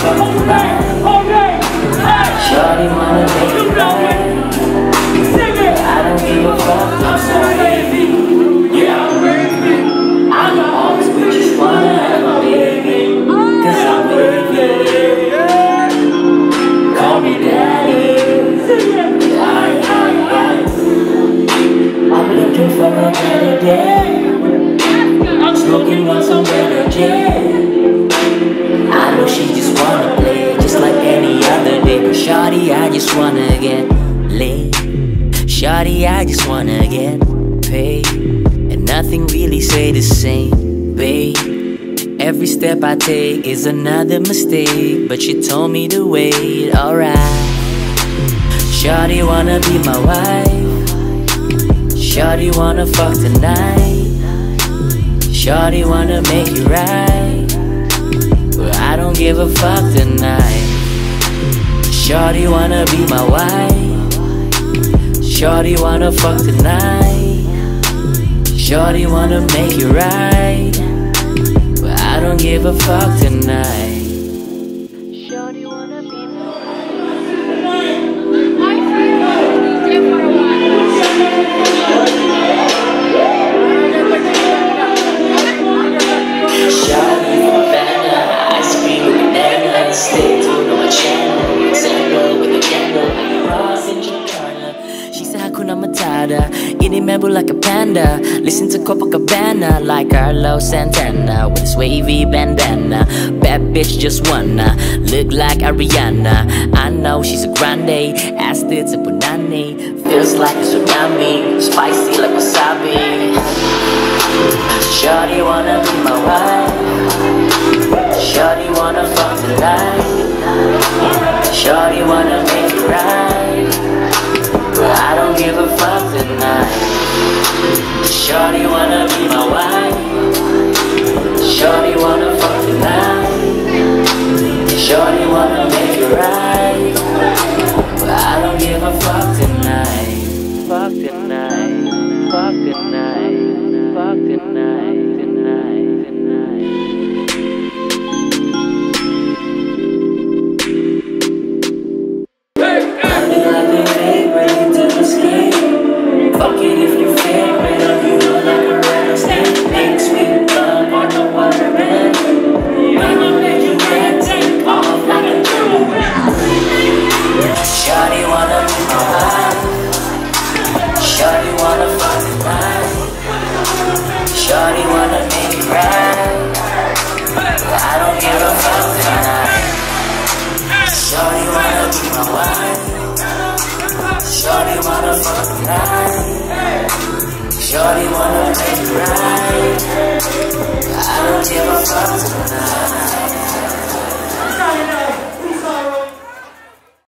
fuck tonight. Shorty wanna make it right. I don't give a fuck, I'm so baby. Yeah, I'm always with just wanna have a baby. Cause I'm wavy. Call me daddy. I'm looking for a better day. I'm smoking on some better jet. I know she just wanna play just like any other day. But shawty, I just wanna get laid. Shawty, I just wanna get paid. And nothing really stay the same, babe. Every step I take is another mistake, but you told me to wait, alright. Shawty wanna be my wife. Shawty wanna fuck tonight. Shawty wanna make it right. But I don't give a fuck tonight. Shawty wanna be my wife. Shawty wanna fuck tonight. Shawty wanna make it right. But I don't give a fuck tonight. Shawty wanna be my Inimember like a panda. Listen to Copacabana like Carlos Santana with his wavy bandana. Bad bitch just wanna look like Ariana. I know she's a grande, asked it to punani. Feels like a tsunami, spicy like wasabi. Shawty wanna be my wife. Shawty wanna fuck tonight. Shawty wanna make it right. But I don't give a fuck tonight. Shawty wanna be my wife. Shawty wanna fuck tonight. Shawty wanna make it right. But I don't give a fuck tonight. Fuck tonight. Fuck tonight. Fuck tonight. Tonight. Tonight. Fuck it if you feel red or you look like a rattlesnake. Make sweet love on the water, man. I'ma make you red, take off like a German. Shawty wanna be my wife. Shawty wanna fuck tonight. Shawty wanna make it right. But I don't give a fuck tonight. Shawty wanna be my wife. Shawty wanna fuck tonight. Shawty wanna make it right.